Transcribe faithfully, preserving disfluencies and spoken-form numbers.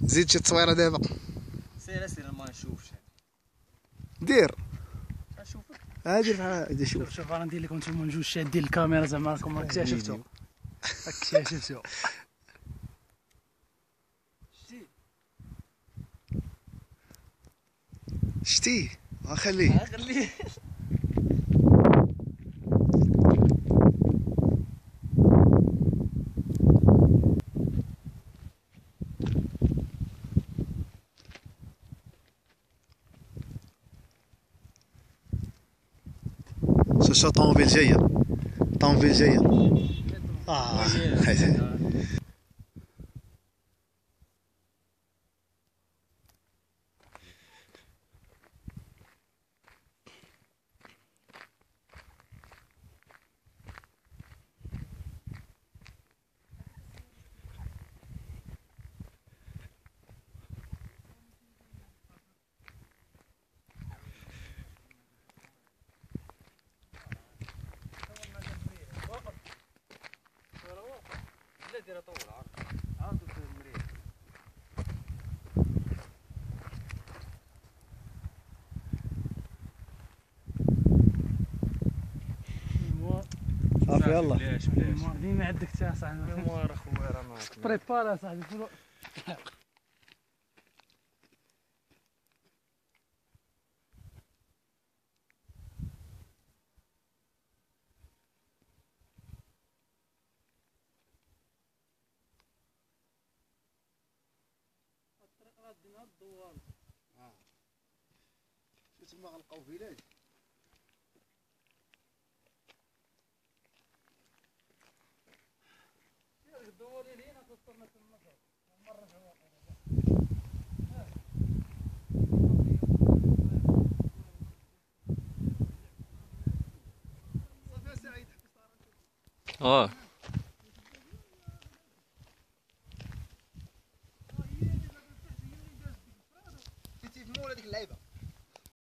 زيد شي تصويره دابا. سير سير ما نشوفش. دير نشوفك. ها دير بحال شوف شوف. شوف انا ندير لكم نتوما جوج شادين الكاميرا زعما راكم اكتشفتوا اكتشفتوا. شتي غنخليه. خليه. شوف شوف طوموبيل جايه طوموبيل جايه. اه دير طول عاد المريض. صافي يلا. بلاش بلاش. ديما عندك تا صاحبي. الموار اخويا راه معاك. بريبار صاحبي. غادينا الدوار. اه شو تما غنلقاو فيلاج. الدوار اللي هنا توصلنا تما مره جوا. اه جيتي في مول هذيك اللعيبه.